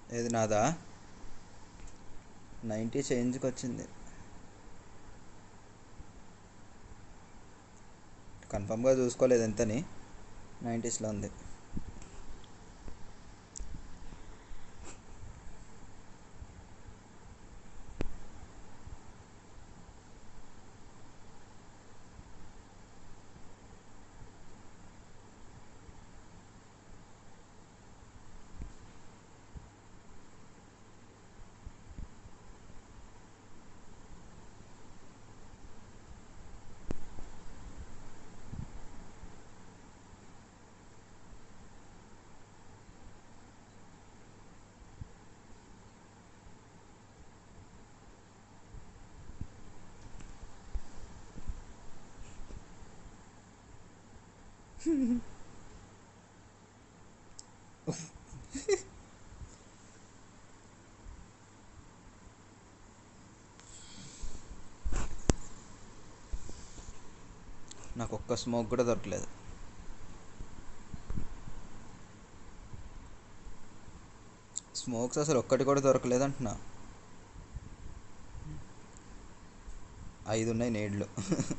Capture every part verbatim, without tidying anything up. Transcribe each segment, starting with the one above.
ఏది నాదా? నైంటీ చేంజ్కి వచ్చింది. కన్ఫామ్గా చూసుకోలేదు ఎంతని. నైంటీస్లో ఉంది. నాకు ఒక్క స్మోక్ కూడా దొరకలేదు. స్మోక్స్ అసలు ఒక్కటి కూడా దొరకలేదు అంటున్నా. ఐదు ఉన్నాయి నేడ్లు.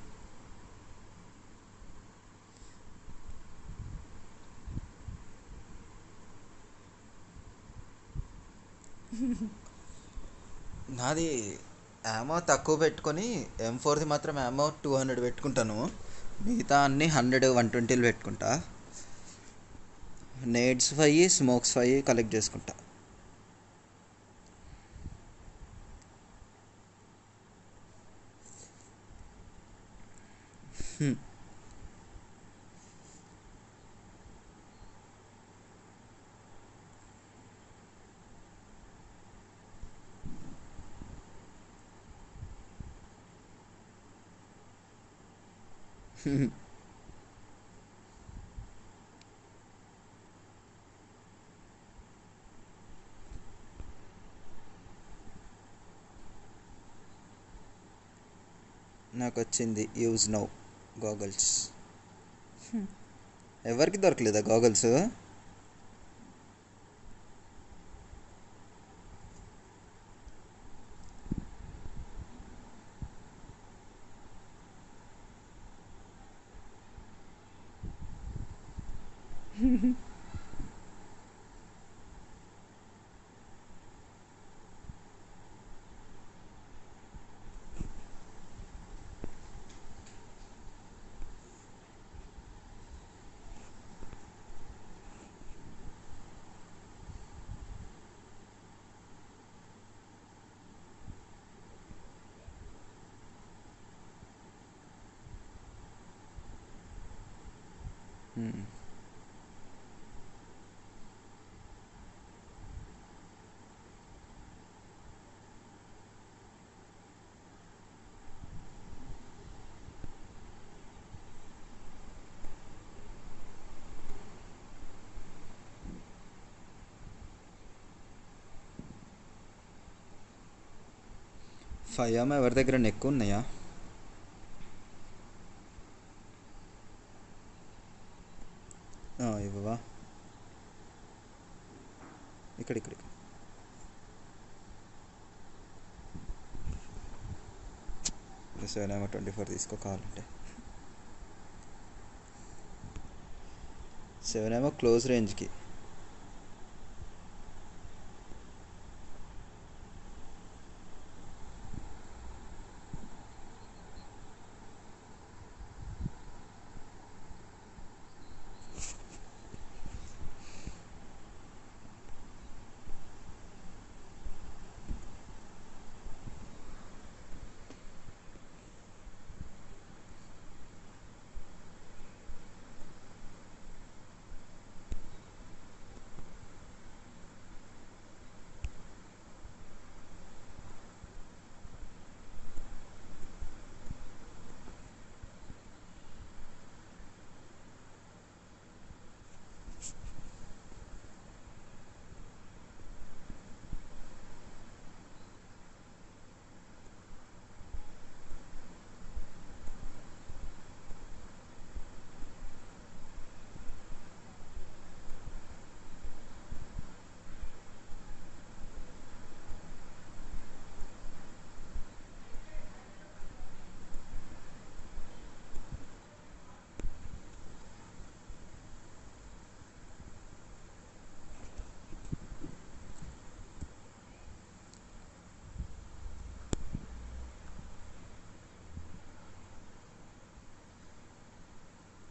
నాది యామో తక్కువ పెట్టుకొని ఎం ఫోర్ది మాత్రం యామో టూ హండ్రెడ్ పెట్టుకుంటాను. మిగతా అన్ని హండ్రెడ్ వన్ ట్వంటీలు పెట్టుకుంటా. నేడ్స్ ఫైవ్ స్మోక్స్ ఫైవ్ కలెక్ట్ చేసుకుంటా. నాకు వచ్చింది యూజ్ నౌ గాగల్స్. ఎవరికి దొరకలేదా గాగల్స్? ఫైవ్ ఏమో ఎవరి దగ్గర ఎక్కువ ఉన్నాయా? ఇవ్వవా? ఇక్కడ ఇక్కడ సెవెన్ ఏమో ట్వంటీ ఫోర్ తీసుకో కావాలంటే. సెవెన్ ఏమో క్లోజ్ రేంజ్కి.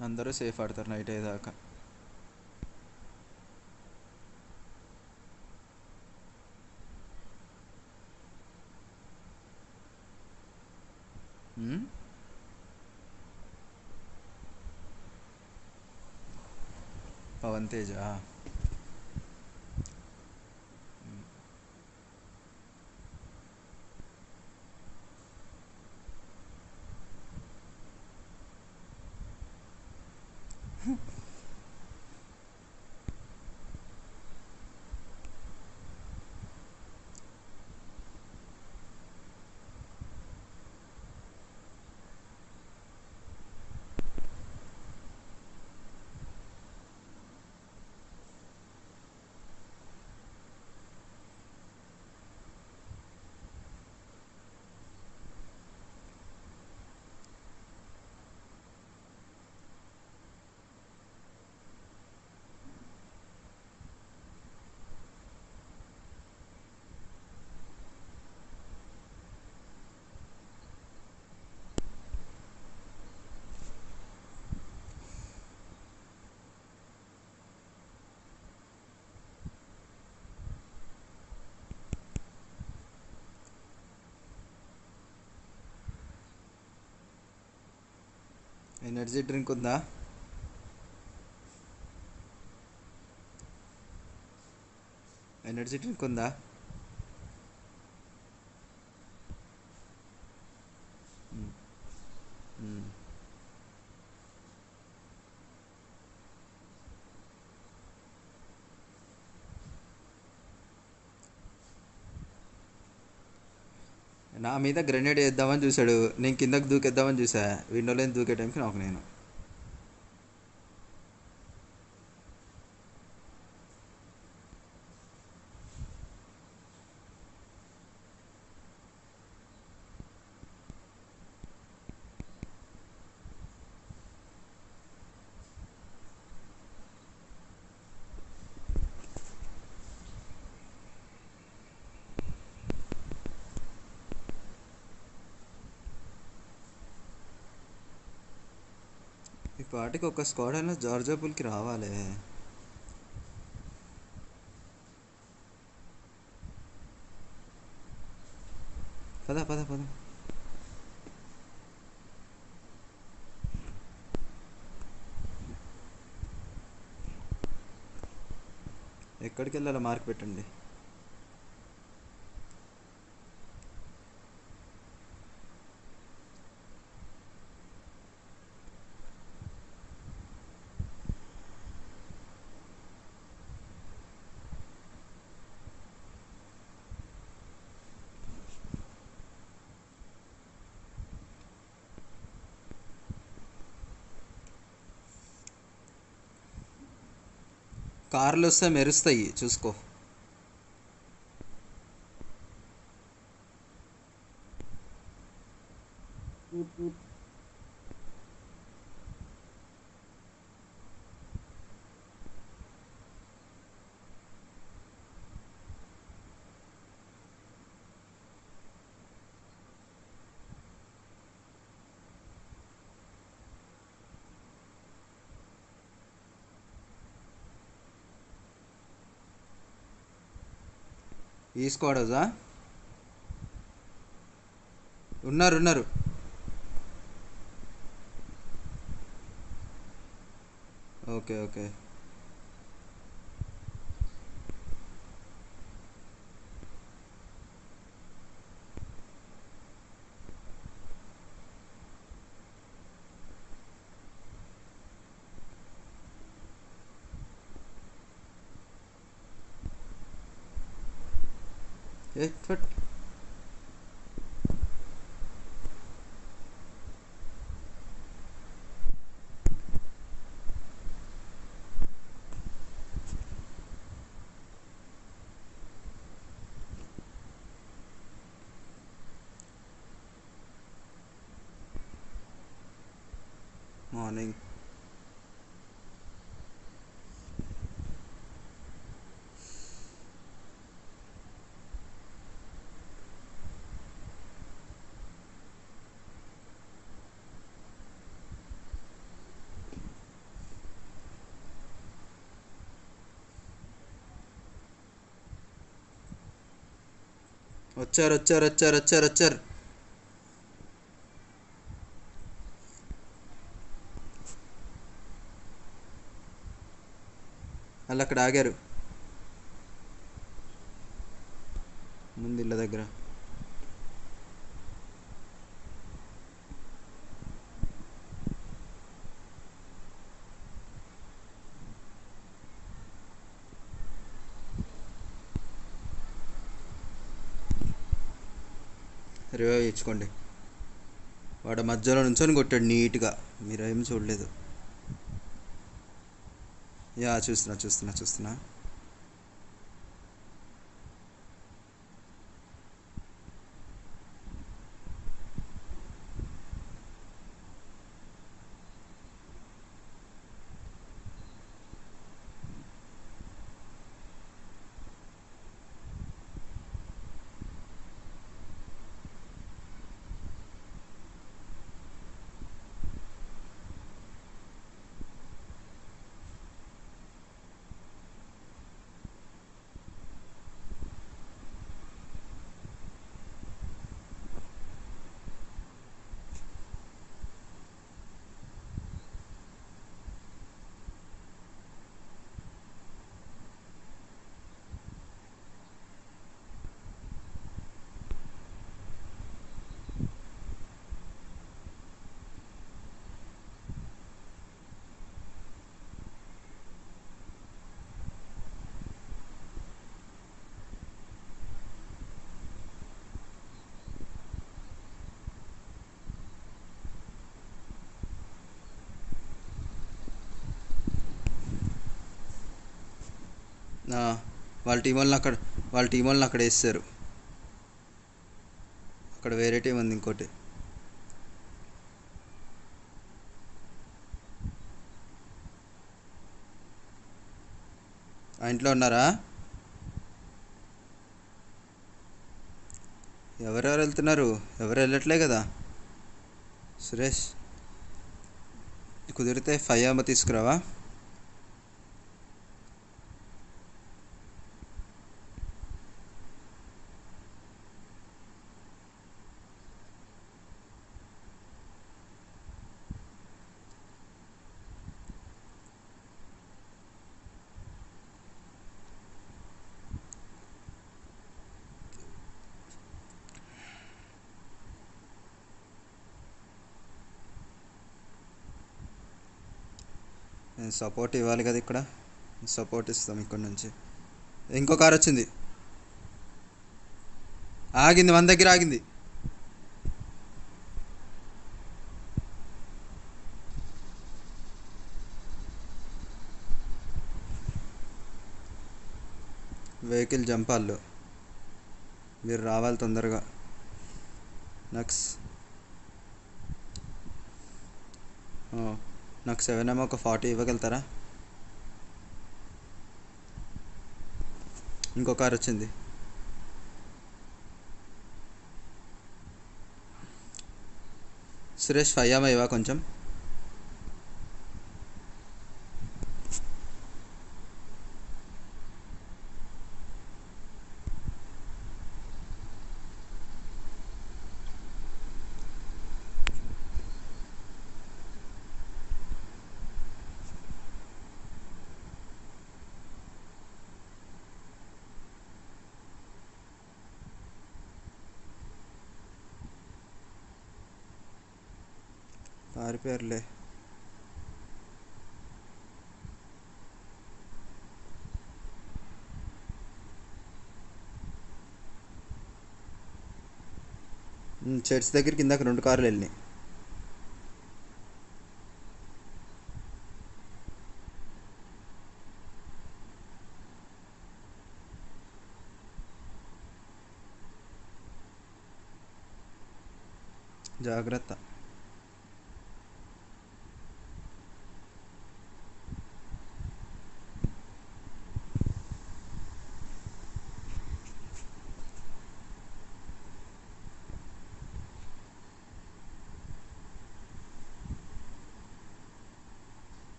అందరూ సేఫ్ ఆడతారు నైట్ అయ్యేదాకా. ఉమ్? పవన్ తేజ. ఎనర్జీ డ్రింక్ ఉందా? ఎనర్జీ డ్రింక్ ఉందా? మ్మ్. నా మీద గ్రెనేడ్ వేద్దామని చూశాడు, నేను కిందకి దూకేద్దామని చూసా. విండోలో దూకే టైంకి నాకు నేను ఈ పాటికి ఒక స్క్వాడ్ అయినా జార్జా పూల్కి రావాలి. పద పద పద. ఎక్కడికి వెళ్ళాలో మార్క్ పెట్టండి. కార్లు వస్తే మెరుస్తాయి చూసుకో. ఈ స్క్వాడోజా ఉన్నారు ఉన్నారు. Okay okay. ఏ ఫట్. మార్నింగ్. వచ్చారు వచ్చారు వచ్చారు వచ్చారు వచ్చారు. వాళ్ళు అక్కడ ఆగారు ముందు ఇళ్ళ దగ్గర. రివైవ్ ఇచ్చుకోండి. వాడు మధ్యలో నుంచొని కొట్టాడు నీట్గా, మీరేం చూడలేదు. యా చూస్తున్నా చూస్తున్నా చూస్తున్నా. ఆ, వాళ్ళ టీం వాళ్ళని అక్కడ వాళ్ళ టీం వాళ్ళని అక్కడ వేస్తారు. అక్కడ వేరే టీం ఉంది ఇంకోటి. ఆ ఇంట్లో ఉన్నారా? ఎవరెవరు వెళ్తున్నారు? ఎవరు వెళ్ళట్లే కదా. సురేష్, కుదిరితే ఫైవ్ అమ్మ తీసుకురావా? సపోర్ట్ ఇవ్వాలి కదా ఇక్కడ, సపోర్ట్ ఇస్తాం ఇక్కడ నుంచి. ఇంకో కార్ వచ్చింది, ఆగింది మన దగ్గర ఆగింది. వెహికల్ జంపాల్లో, మీరు రావాలి తొందరగా. నక్స్ నాకు సెవెన్ ఏమో ఒక ఫార్టీ ఇవ్వగలుగుతారా? ఇంకో కార్ వచ్చింది. సురేష్ ఫైవ్ ఏమో ఇవ్వ కొంచెం. పారిపోయారులే. చర్చ్ దగ్గరికి ఇందాక రెండు కార్లు వెళ్ళినాయి. జాగ్రత్త.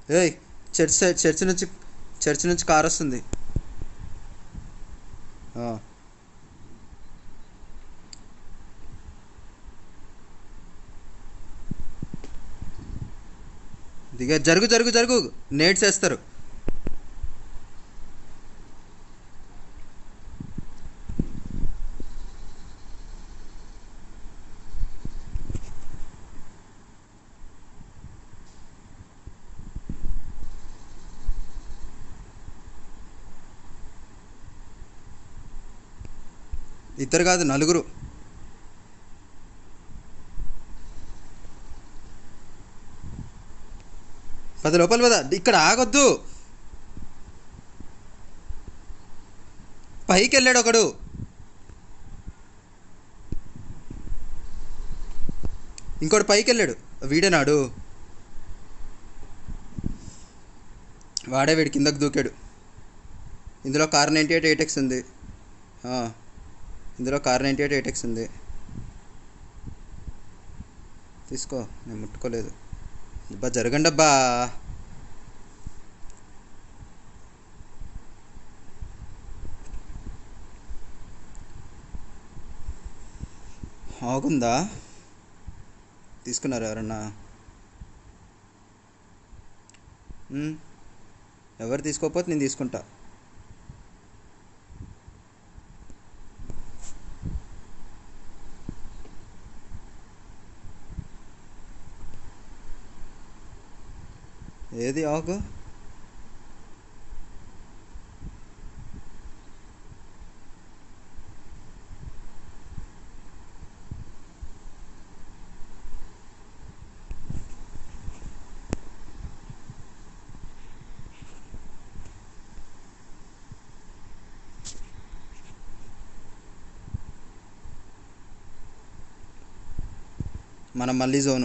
ఏయ్, చర్చ్ సైడ్, చర్చ్ నుంచి చర్చ్ నుంచి కార్ వస్తుంది. ఆ, దిగా, జరుగు జరుగు జరుగు, నేట్స్ వేస్తారు. ఇద్దరు కాదు, నలుగురు. పది లోపల పద, ఇక్కడ ఆగొద్దు. పైకి వెళ్ళాడు ఒకడు. ఇంకోటి పైకి వెళ్ళాడు. వీడేనాడు? వాడే, వీడి కిందకు దూకాడు. ఇందులో కార్ నైంటీ ఎయిట్ ఎయిటెక్స్ ఉంది. ఆ, ఇందులో కార్ నైంటీ ఎయిట్ ఎయిటెక్స్ ఉంది. తీసుకో, నేను ముట్టుకోలేదు. అబ్బా జరగండి అబ్బా. ఆగుందా? తీసుకున్నారు ఎవరన్నా? ఉమ్, ఎవరు తీసుకోకపోతే నేను తీసుకుంటా. ఏది ఆగు? మనం మళ్ళీ జోను.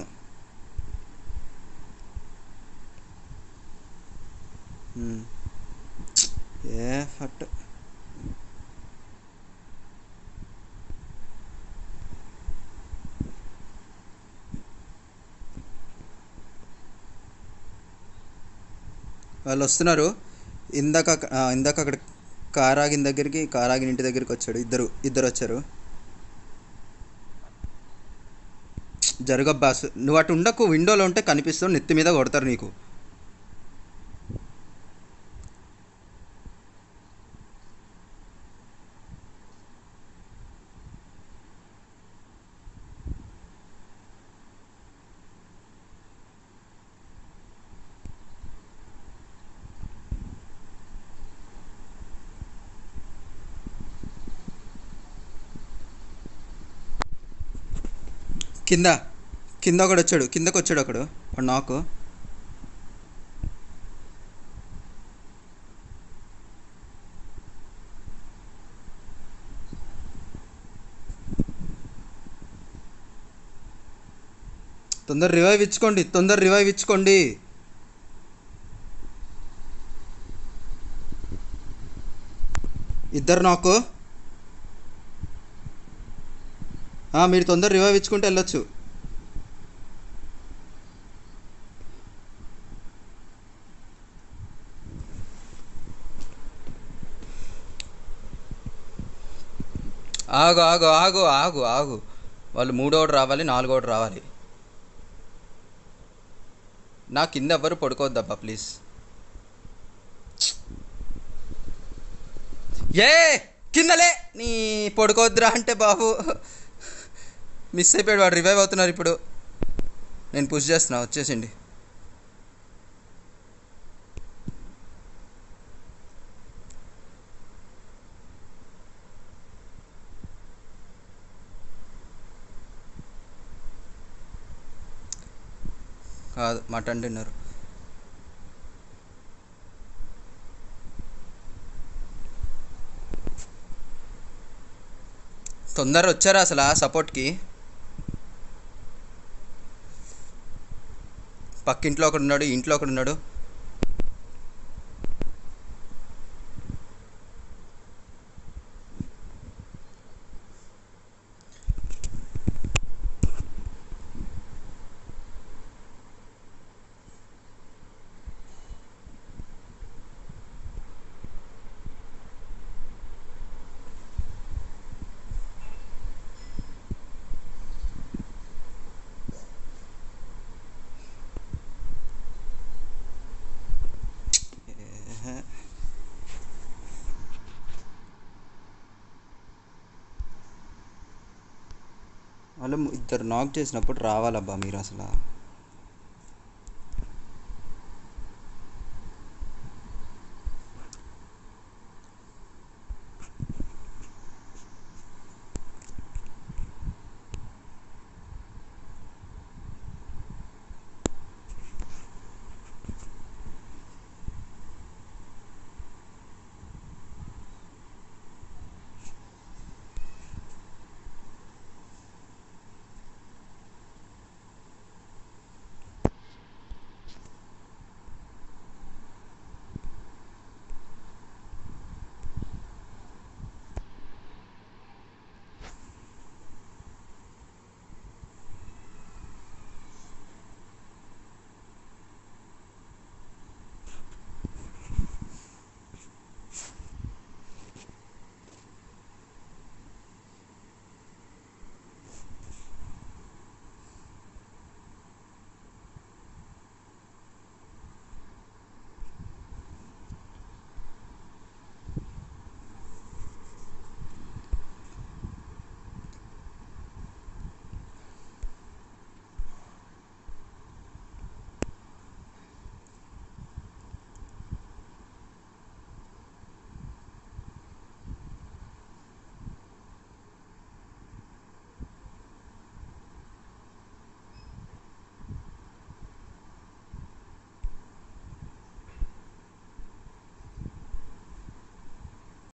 ఉమ్, ఏ ఫట్. వాళ్ళు వస్తున్నారు. ఇందాక ఆ, ఇందాక అక్కడ కార్ ఆగిన దగ్గరికి, కార్ ఆగిన ఇంటి దగ్గరికి వచ్చాడు. ఇద్దరు ఇద్దరు వచ్చారు. జరగబ్బా, సు- నువ్వు అటు ఉండకు. విండోలో ఉంటే కనిపిస్తావు, నెత్తి మీద కొడతారు నీకు. కింద కింద ఒకడు వచ్చాడు, కిందకు వచ్చాడు ఒకడు. వాడు నాకు. తొందర రివైవ్ ఇచ్చుకోండి, తొందర రివైవ్ ఇచ్చుకోండి. ఇద్దరు నాకు. ఆ, మీరు తొందర రివైవ్ ఇచ్చుకుంటే వెళ్ళొచ్చు. ఆగు ఆగు ఆగు ఆగు ఆగు. వాళ్ళు మూడోడు రావాలి, నాలుగోడు రావాలి. నా కింద ఎవ్వరు పడుకోవద్దబ్బా ప్లీజ్. ఏ కిందలే నీ పడుకోవద్దురా అంటే బాబు. మిస్ అయిపోయాడు వాడు. రివైవ్ అవుతున్నారు ఇప్పుడు. నేను పుష్ చేస్తున్నా, వచ్చేసిండి. కాదు, మటన్ డిన్నర్. తొందర వచ్చారా అసలు ఆ సపోర్ట్కి? పక్కింట్లో ఒకడు ఉన్నాడు, ఇంట్లో ఒకడు ఉన్నాడు. వాళ్ళు ఇద్దరు నాక్ చేసినప్పుడు రావాలబ్బా మీరు అసలు